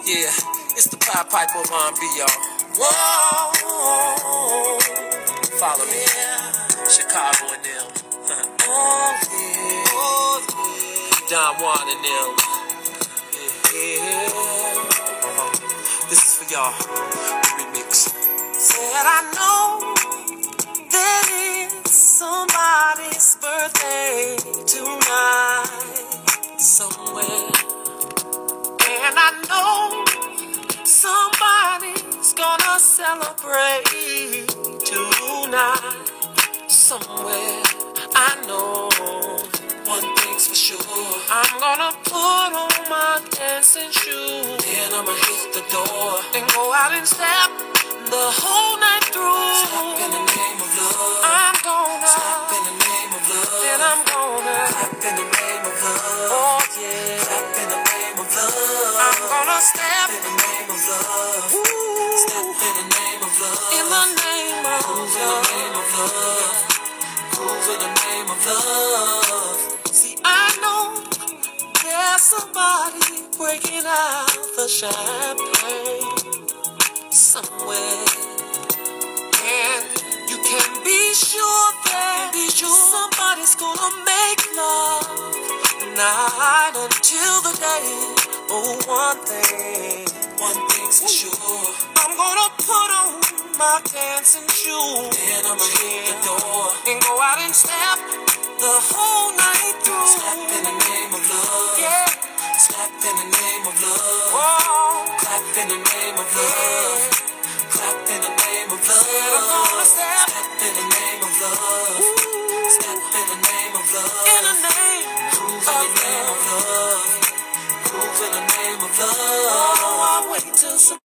Yeah, it's the Pied Piper of R&B, y'all. Whoa, follow me, Chicago and them. Oh yeah, Don Juan and them. Yeah. This is for y'all. Remix. Said I know that it's somebody's birthday tonight somewhere, and I know somebody's gonna celebrate tonight somewhere. I know one thing's for sure, I'm gonna put on my dancing shoes, then I'ma hit the door and go out and step the whole night through. Step in the name of love. I'm gonna step in the name of love. Then I'm gonna clap in the name of love. Oh yeah, clap in the name of love. I'm gonna step in the name of love. Ooh. Step in the name of love. In the name of love. In the name of love. Groove in the name of love. See, I know there's somebody breaking out the champagne somewhere, and you can be sure that somebody's gonna make love night until the day. Oh, one thing's for sure, I'm gonna put on my dancing shoes, then I'ma hit the door and go out and step the whole night through. Step in the name of love, yeah. Step in the name of love. Whoa. Clap in the name of love. Yeah. Clap in the name of love. I'm gonna step in the name of love. Ooh. Step in the name of love. In the name. Groove in the name of love. Groove in the name of love. Oh, I wait till